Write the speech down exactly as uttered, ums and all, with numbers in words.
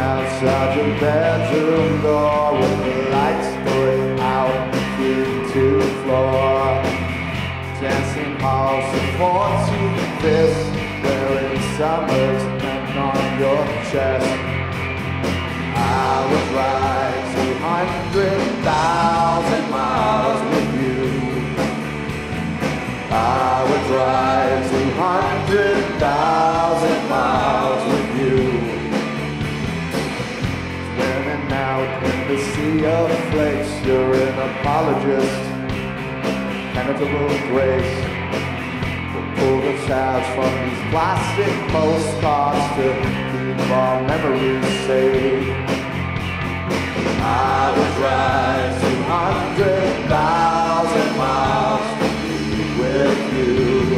outside your bedroom door with the lights put out into the floor. Dancing halls support to the fist, wearing summer's hand on your chest. I would ride two hundred thousand miles with you. I would drive two hundred thousand miles with you. Swimming out in the sea of flakes, you're an apologist, penetrable grace. We'll pull the tabs from these plastic postcards to keep our memories safe. I would drive two hundred thousand miles to be with you.